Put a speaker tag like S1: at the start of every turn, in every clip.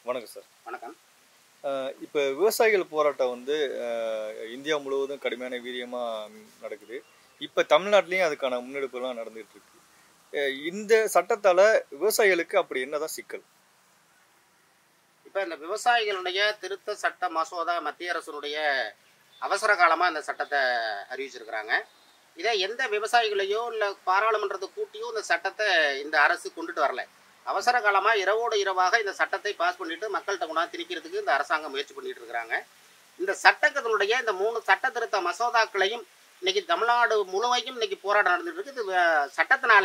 S1: வணக்கம் சார்.
S2: வணக்கம்.
S1: இப்போ விவசாயிகள் போராட்டம் வந்து இந்தியா முழுவதும் கடுமையான வீரியமாக நடக்குது. இப்போ தமிழ்நாட்டிலையும் அதுக்கான முன்னெடுப்புலாம் நடந்துகிட்டு இருக்கு. இந்த சட்டத்தால் விவசாயிகளுக்கு அப்படி என்னதான் சிக்கல்?
S2: இப்போ இந்த விவசாயிகளுடைய திருத்த சட்ட மசோதா மத்திய அரசுடைய அவசர காலமாக இந்த சட்டத்தை அறிவிச்சிருக்கிறாங்க. இதை எந்த விவசாயிகளையோ இல்லை பாராளுமன்றத்தை கூட்டியோ இந்த சட்டத்தை இந்த அரசு கொண்டுட்டு வரல. அவசர காலமாக இரவோடு இரவாக இந்த சட்டத்தை பாஸ் பண்ணிட்டு மக்கள்கிட்ட கொண்டாந்து திணிக்கிறதுக்கு இந்த அரசாங்கம் முயற்சி பண்ணிட்டு இருக்கிறாங்க. இந்த சட்டத்தினுடைய இந்த 3 சட்ட திருத்த மசோதாக்களையும் இன்னைக்கு தமிழ்நாடு முழுமைக்கும் இன்னைக்கு போராட்டம் நடந்துட்டு இருக்கு. இது சட்டத்தினால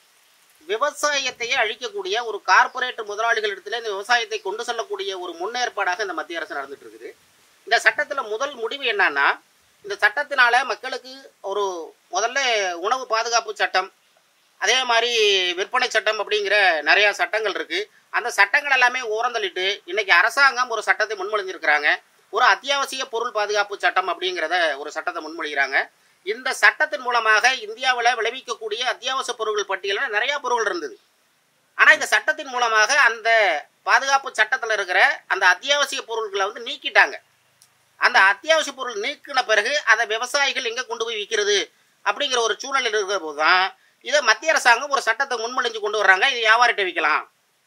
S2: விவசாயத்தையே அழிக்கக்கூடிய ஒரு கார்பரேட் முதலாளிகளிடத்துல இந்த விவசாயத்தை கொண்டு செல்லக்கூடிய ஒரு முன்னேற்பாடாக இந்த மத்திய அரசு நடந்துட்டு இருக்குது. இந்த சட்டத்தில் முதல் முடிவு என்னன்னா, இந்த சட்டத்தினால மக்களுக்கு ஒரு முதல்ல உணவு பாதுகாப்பு சட்டம், அதே மாதிரி விற்பனை சட்டம் அப்படிங்கிற நிறையா சட்டங்கள் இருக்குது. அந்த சட்டங்கள் எல்லாமே ஓரந்தள்ளிட்டு இன்னைக்கு அரசாங்கம் ஒரு சட்டத்தை முன்மொழிஞ்சிருக்கிறாங்க. ஒரு அத்தியாவசிய பொருள் பாதுகாப்பு சட்டம் அப்படிங்கிறத ஒரு சட்டத்தை முன்மொழிகிறாங்க. இந்த சட்டத்தின் மூலமாக இந்தியாவில் விளைவிக்கக்கூடிய அத்தியாவசிய பொருட்கள் பட்டியலில் நிறையா பொருட்கள் இருந்தது. ஆனால் இந்த சட்டத்தின் மூலமாக அந்த பாதுகாப்பு சட்டத்தில் இருக்கிற அந்த அத்தியாவசிய பொருட்களை வந்து நீக்கிட்டாங்க. அந்த அத்தியாவசிய பொருள் நீக்கின பிறகு அதை விவசாயிகள் எங்கே கொண்டு போய் விற்கிறது அப்படிங்கிற ஒரு சூழ்நிலை இருக்கிற போது தான் இதை மத்திய அரசாங்கம் ஒரு சட்டத்தை முன்மொழிஞ்சு கொண்டு வர்றாங்க. இது வியாபாரிகிட்ட விற்கலாம்.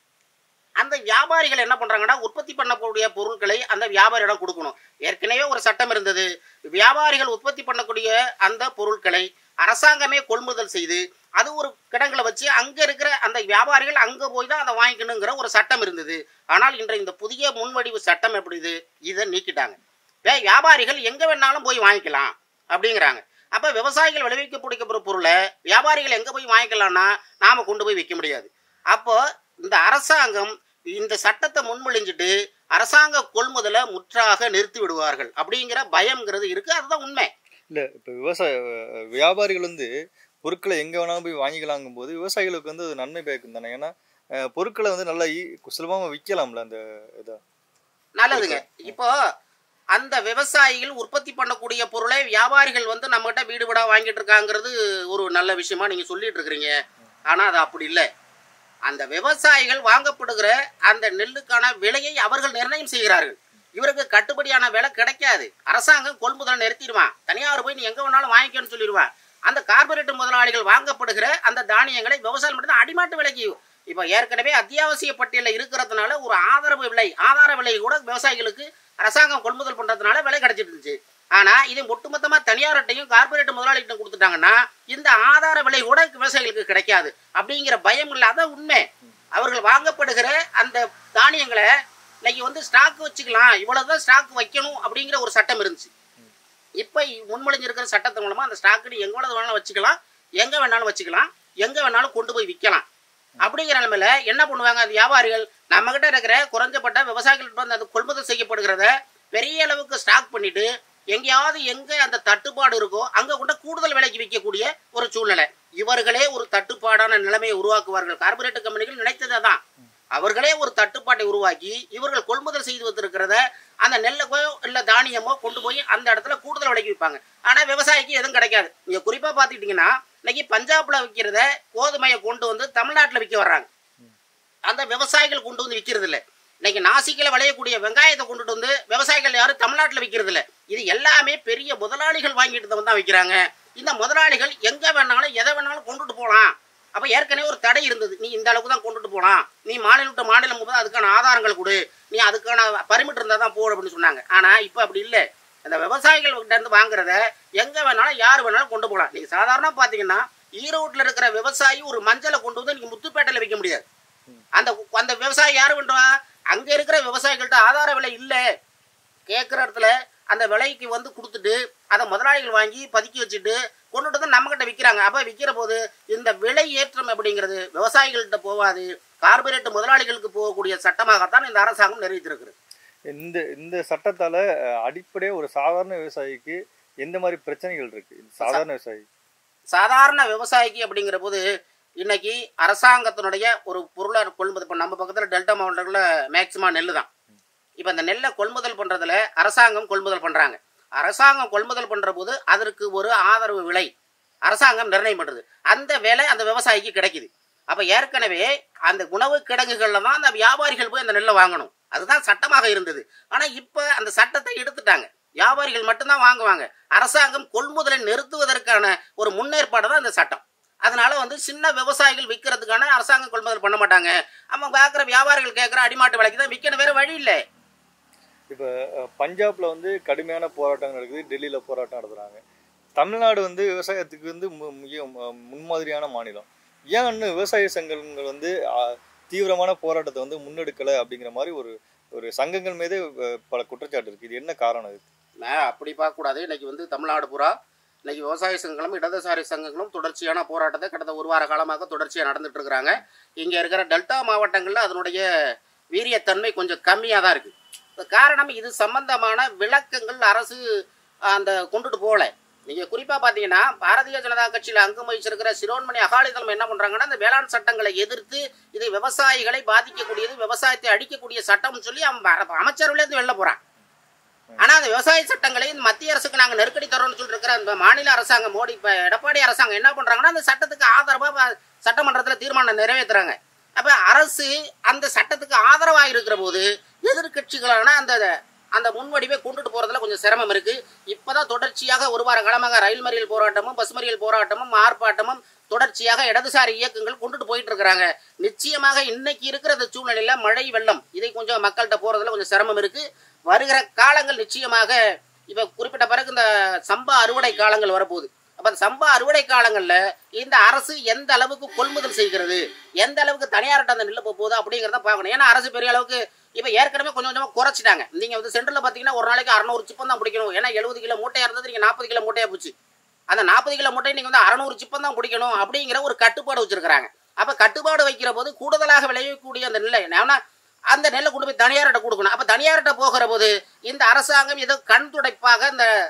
S2: அந்த வியாபாரிகள் என்ன பண்ணுறாங்கன்னா, உற்பத்தி பண்ணக்கூடிய பொருட்களை அந்த வியாபாரியிடம் கொடுக்கணும். ஏற்கனவே ஒரு சட்டம் இருந்தது. வியாபாரிகள் உற்பத்தி பண்ணக்கூடிய அந்த பொருட்களை அரசாங்கமே கொள்முதல் செய்து அது ஒரு கிடங்களை வச்சு அங்கே இருக்கிற அந்த வியாபாரிகள் அங்கே போய் தான் அதை வாங்கிக்கணுங்கிற ஒரு சட்டம் இருந்தது. ஆனால் இன்றைய இந்த புதிய முன்வடிவு சட்டம் எப்படி இது, இதை நீக்கிட்டாங்க. வியாபாரிகள் எங்கே வேணாலும் போய் வாங்கிக்கலாம் அப்படிங்கிறாங்க. அப்போ விவசாயிகள் விளைவிக்கக்கூடிய பொருளை வியாபாரிகள் எங்கே போய் வாங்கிக்கலாம்னா நாம் கொண்டு போய் விற்க முடியாது. அப்போ இந்த அரசாங்கம் இந்த சட்டத்தை முன்மொழிஞ்சிட்டு அரசாங்க கொள்முதலை முற்றாக நிறுத்தி விடுவார்கள் அப்படிங்கிற பயம்ங்கிறது இருக்கு. அதுதான் உண்மை.
S1: இல்லை, இப்போ வியாபாரிகள் வந்து பொருட்களை எங்கே வேணாலும் போய் வாங்கிக்கலாங்கும் போது விவசாயிகளுக்கு வந்து அது நன்மை பயக்கும் தானே. ஏன்னா பொருட்களை வந்து நல்லா சுலபமாக விற்கலாம்ல. அந்த இதை
S2: நல்லதுங்க. இப்போ அந்த விவசாயிகள் உற்பத்தி பண்ணக்கூடிய பொருளை வியாபாரிகள் வந்து நம்மகிட்ட வீடு வீடா வாங்கிட்டு இருக்காங்கிறது ஒரு நல்ல விஷயமா நீங்க சொல்லிட்டு இருக்கிறீங்க. ஆனா அது அப்படி இல்லை. அந்த விவசாயிகள் வாங்கப்படுகிற அந்த நெல்லுக்கான விலையை அவர்கள் நிர்ணயம் செய்கிறார்கள். இவருக்கு கட்டுப்படியான விலை கிடைக்காது. அரசாங்கம் கொள்முதலை நிறுத்திடுவான். தனியார் போய் நீ எங்க வேணாலும் வாங்கிக்கன்னு சொல்லிடுவான். அந்த கார்பரேட் முதலாளிகள் வாங்கப்படுகிற அந்த தானியங்களை விவசாயம் மட்டும் அடிமாட்டு விலைக்கு இப்போ ஏற்கனவே அத்தியாவசிய பட்டியலில் இருக்கிறதுனால ஒரு ஆதார விலை கூட விவசாயிகளுக்கு அரசாங்கம் கொள்முதல் பண்றதுனால விலை கிடைச்சிட்டு இருந்துச்சு. ஆனா இது ஒட்டுமொத்தமா தனியார்ட்டையும் கார்பரேட் முதலாளிகிட்ட கொடுத்துட்டாங்கன்னா இந்த ஆதார விலை கூட விவசாயிகளுக்கு கிடைக்காது அப்படிங்கிற பயம் இல்லாத உண்மை. அவர்கள் வாங்கப்படுகிற அந்த தானியங்களை இன்னைக்கு வந்து ஸ்டாக் வச்சுக்கலாம், இவ்வளவுதான் ஸ்டாக் வைக்கணும் அப்படிங்கிற ஒரு சட்டம் இருந்துச்சு. இப்ப முன்மொழிஞ்சிருக்கிற சட்டத்தின் மூலமா அந்த ஸ்டாக்கு எவ்வளவு வேணாலும் வச்சுக்கலாம், எங்க வேணாலும் வச்சுக்கலாம், எங்க வேணாலும் கொண்டு போய் விற்கலாம். அப்படிங்கிற நிலைமையில என்ன பண்ணுவாங்க, அந்த வியாபாரிகள் நம்ம கிட்ட இருக்கிற குறைஞ்சப்பட்ட விவசாயிகள்கிட்ட வந்து அது கொள்முதல் செய்யப்படுகிறத பெரிய அளவுக்கு ஸ்டாக் பண்ணிட்டு எங்கேயாவது எங்க அந்த தட்டுப்பாடு இருக்கோ அங்க கொண்ட கூடுதல் விலைக்கு விற்கக்கூடிய ஒரு சூழ்நிலை. இவர்களே ஒரு தட்டுப்பாடான நிலைமையை உருவாக்குவார்கள். கார்பரேட் கம்பெனிகள் நினைத்ததை தான். அவர்களே ஒரு தட்டுப்பாட்டை உருவாக்கி இவர்கள் கொள்முதல் செய்து வைத்திருக்கிறத அந்த நெல்லுக்கோ இல்லை தானியமோ கொண்டு போய் அந்த இடத்துல கூடுதல் விலைக்கு விற்பாங்க. ஆனா விவசாயிக்கு எதுவும் கிடைக்காது. நீங்க குறிப்பா பாத்துக்கிட்டீங்கன்னா இன்னைக்கு பஞ்சாப்ல விற்கிறத கோதுமையை கொண்டு வந்து தமிழ்நாட்டில் விற்க வர்றாங்க. அந்த விவசாயிகள் கொண்டு வந்து விற்கிறது இல்லை. இன்னைக்கு நாசிக்கில் விளையக்கூடிய வெங்காயத்தை கொண்டுட்டு வந்து விவசாயிகள் யாரும் தமிழ்நாட்டில் விற்கிறது இல்லை. இது எல்லாமே பெரிய முதலாளிகள் வாங்கிட்டு தான் விற்கிறாங்க. இந்த முதலாளிகள் எங்க வேணாலும் எதை வேணாலும் கொண்டுட்டு போகலாம். அப்போ ஏற்கனவே ஒரு தடை இருந்தது. நீ இந்த அளவுக்கு தான் கொண்டுட்டு போகலாம், நீ மாநிலம் விட்டு மாநிலம் போது அதுக்கான ஆதாரங்கள் கொடு, நீ அதுக்கான பர்மிட் இருந்தால் தான் போடு அப்படின்னு சொன்னாங்க. ஆனால் இப்போ அப்படி இல்லை. அந்த விவசாயிகள் கிட்ட இருந்து வாங்குறத எங்க வேணாலும் யார் வேணாலும் கொண்டு போகலாம். நீங்க சாதாரண பாத்தீங்கன்னா ஈரோட்டில் இருக்கிற விவசாயி ஒரு மஞ்சளை கொண்டு வந்து நீங்க முத்துப்பேட்டையில் விற்க முடியாது. அந்த விவசாயி யாரு பண்ணுவா, அங்க இருக்கிற விவசாயிகள்கிட்ட ஆதார விலை இல்லை கேட்குற இடத்துல அந்த விலைக்கு வந்து கொடுத்துட்டு அதை முதலாளிகள் வாங்கி பதுக்கி வச்சுட்டு கொண்டுட்டு வந்து நம்ம கிட்ட விற்கிறாங்க. அப்போ விற்கிற போது இந்த விலை ஏற்றம் அப்படிங்கிறது விவசாயிகள்கிட்ட போகாது, கார்பரேட் முதலாளிகளுக்கு போகக்கூடிய சட்டமாகத்தான் இந்த அரசாங்கம் நிறைவேற்றிருக்கிறது.
S1: இந்த சட்டத்தால அடிப்படையே ஒரு சாதாரண விவசாயிக்கு எந்த மாதிரி பிரச்சனைகள் இருக்கு?
S2: சாதாரண விவசாயிக்கு அப்படிங்கிற போது இன்னைக்கு அரசாங்கத்தினுடைய ஒரு பொருளை கொள்முதல் இப்போ நம்ம பக்கத்தில் டெல்டா மாவட்டங்களில் மேக்சிமம் நெல் தான். இப்போ அந்த நெல்லை கொள்முதல் பண்ணுறதுல அரசாங்கம் கொள்முதல் பண்ணுறாங்க. அரசாங்கம் கொள்முதல் பண்ணுற போது அதற்கு ஒரு ஆதரவு விலை அரசாங்கம் நிர்ணயம் பண்ணுறது. அந்த விலை அந்த விவசாயிக்கு கிடைக்குது. அப்போ ஏற்கனவே அந்த உணவு கிடங்குகளில் தான் அந்த வியாபாரிகள் போய் அந்த நெல்லை வாங்கணும். அதுதான் சட்டமாக இருந்தது. ஆனா இப்ப அந்த சட்டத்தை எடுத்துட்டாங்க. வியாபாரிகள் மட்டும்தான் வாங்குவாங்க. அரசாங்கம் கொள்முதலை நிறுத்துவதற்கான ஒரு முன்னேற்பாடு தான் இந்த சட்டம். அதனால வந்து சின்ன விவசாயிகள் விற்கிறதுக்கான அரசாங்கம் கொள்முதல் பண்ண மாட்டாங்க. அவன் பார்க்குற வியாபாரிகள் கேட்குற அடிமாட்டு விலைக்கு தான் விற்கணும், வேற வழி இல்லை.
S1: இப்போ பஞ்சாப்ல வந்து கடுமையான போராட்டம் நடக்குது, டெல்லியில் போராட்டம் நடத்துகிறாங்க. தமிழ்நாடு வந்து விவசாயத்துக்கு வந்து மிக முன்மாதிரியான மாநிலம். ஏன் இன்னும் விவசாய சங்கங்கள் வந்து தீவிரமான போராட்டத்தை வந்து முன்னெடுக்கலை அப்படிங்கிற மாதிரி ஒரு ஒரு சங்கங்கள் மீது பல குற்றச்சாட்டு இருக்குது. இது என்ன காரணம்? இது
S2: அப்படி பார்க்கக்கூடாது. இன்னைக்கு வந்து தமிழ்நாடு பூரா இன்னைக்கு விவசாய சங்கங்களும் இடதுசாரி சங்கங்களும் தொடர்ச்சியான போராட்டத்தை கடந்த ஒரு வார காலமாக தொடர்ச்சியாக நடந்துட்டு இருக்கிறாங்க. இங்கே இருக்கிற டெல்டா மாவட்டங்களில் அதனுடைய வீரியத்தன்மை கொஞ்சம் கம்மியாக தான் இருக்குது. காரணம் இது சம்பந்தமான விளக்கங்கள் அரசு அந்த கொண்டுட்டு போகல. நீங்கள் குறிப்பாக பார்த்தீங்கன்னா பாரதிய ஜனதா கட்சியில் அங்கம் வகிச்சிருக்கிற சிரோன்மணி அகாலிதளம் என்ன பண்ணுறாங்கன்னா, இந்த வேளாண் சட்டங்களை எதிர்த்து இது விவசாயிகளை பாதிக்கக்கூடியது, விவசாயத்தை அடிக்கக்கூடிய சட்டம்னு சொல்லி அமைச்சரவையிலேருந்து வெளில போகிறான். ஆனால் அந்த விவசாய சட்டங்களை இந்த மத்திய அரசுக்கு நாங்கள் நெருக்கடி தரோம்னு சொல்லியிருக்கிற அந்த மாநில அரசாங்கம் மோடி எடப்பாடி அரசாங்கம் என்ன பண்ணுறாங்கன்னா, அந்த சட்டத்துக்கு ஆதரவாக சட்டமன்றத்தில் தீர்மானம் நிறைவேற்றுறாங்க. அப்போ அரசு அந்த சட்டத்துக்கு ஆதரவாக இருக்கிற போது எதிர்கட்சிகளான அந்த அந்த முன்வடிவை கொண்டுட்டு போகிறதுல கொஞ்சம் சிரமம் இருக்குது. இப்போ தான் தொடர்ச்சியாக ஒரு வார காலமாக ரயில் மறியல் போராட்டமும் பஸ் மறியல் போராட்டமும் ஆர்ப்பாட்டமும் தொடர்ச்சியாக இடதுசாரி இயக்கங்கள் கொண்டுட்டு போயிட்டு இருக்கிறாங்க. நிச்சயமாக இன்னைக்கு இருக்கிற இந்த சூழ்நிலையில் மழை வெள்ளம் இதை கொஞ்சம் மக்கள்கிட்ட போகிறதுல கொஞ்சம் சிரமம் இருக்குது. வருகிற காலங்கள் நிச்சயமாக இப்போ குறிப்பிட்ட பிறகு இந்த சம்பா அறுவடை காலங்கள் வரப்போகுது. அப்போ அந்த சம்பா அறுவடை காலங்களில் இந்த அரசு எந்த அளவுக்கு கொள்முதல் செய்கிறது, எந்த அளவுக்கு தனியார்கிட்ட அந்த நெல் போகுது அப்படிங்கிறத பார்க்கணும். ஏன்னா அரசு பெரிய அளவுக்கு இப்போ ஏற்கனவே கொஞ்சம் கொஞ்சமாக குறைச்சிட்டாங்க. நீங்கள் வந்து சென்டரில் பார்த்தீங்கன்னா ஒரு நாளைக்கு 600 சிப்பம் தான் பிடிக்கணும். ஏன்னா 70 கிலோ மூட்டையாக இருந்தது நீங்கள் 40 கிலோ மூட்டையாக போச்சு. அந்த 40 கிலோ மூட்டை நீங்கள் வந்து 600 சிப்பம் தான் பிடிக்கணும் அப்படிங்கிற ஒரு கட்டுப்பாடு வச்சிருக்கிறாங்க. அப்போ கட்டுப்பாடு வைக்கிற போது கூடுதலாக விளையக்கூடிய அந்த நெல்லை ஏன்னா அந்த நெல்லை கொண்டு போய் தனியார்கிட்ட கொடுக்கணும். அப்போ தனியார்கிட்ட போகிற போது இந்த அரசாங்கம் ஏதோ கண் துடைப்பாக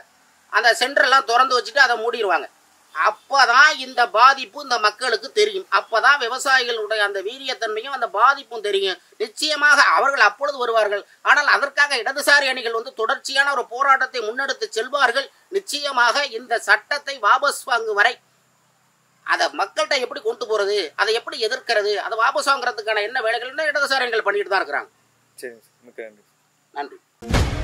S2: அந்த சென்டரெல்லாம் திறந்து வச்சுட்டு அதை மூடிடுவாங்க. அப்போதான் இந்த பாதிப்பு இந்த மக்களுக்கு தெரியும். அப்போதான் விவசாயிகளுடைய அந்த வீரியத்தன்மையும் அந்த பாதிப்பும் தெரியும். நிச்சயமாக அவர்கள் அப்பொழுது வருவார்கள். ஆனால் அதற்காக இடதுசாரி அணிகள் வந்து தொடர்ச்சியான ஒரு போராட்டத்தை முன்னெடுத்து செல்வார்கள். நிச்சயமாக இந்த சட்டத்தை வாபஸ் வாங்கும் வரை அதை மக்கள்கிட்ட எப்படி கொண்டு போறது, அதை எப்படி எதிர்க்கிறது, அதை வாபஸ் வாங்குறதுக்கான என்ன வேலைகள்னா இடதுசாரி அணிகள் பண்ணிட்டு தான் இருக்கிறாங்க.
S1: சரி, மிக்க நன்றி.
S2: நன்றி.